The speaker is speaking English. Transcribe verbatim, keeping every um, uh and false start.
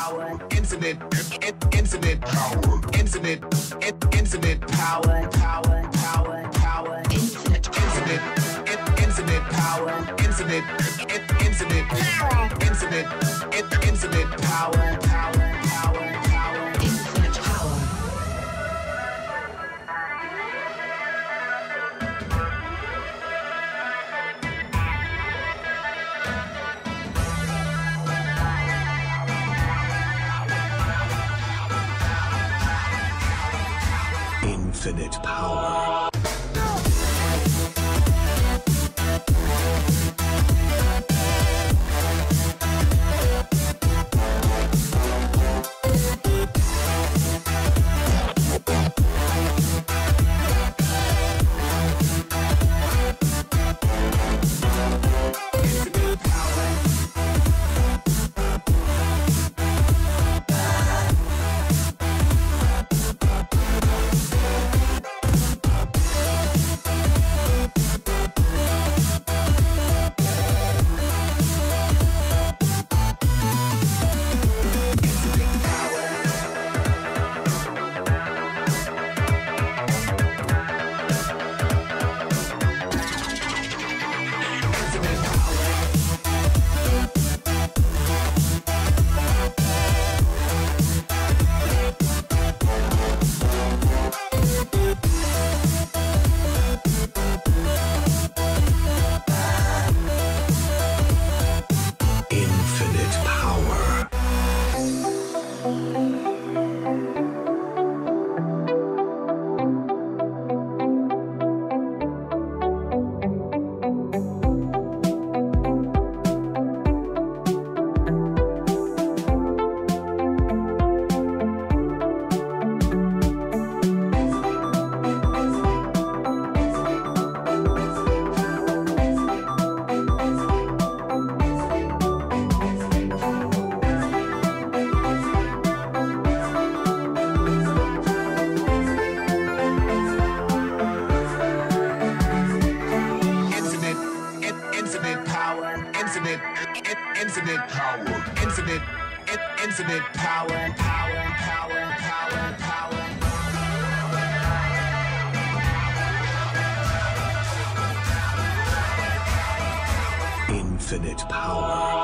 power, infinite, infinite power, infinite, infinite power, power, power, power, infinite, infinite, infinite power, infinite, infinite power, infinite, infinite power, power, power, power, infinite power. Infinite power. Infinite power, infinite, infinite power, power, power, power, power. Infinite power.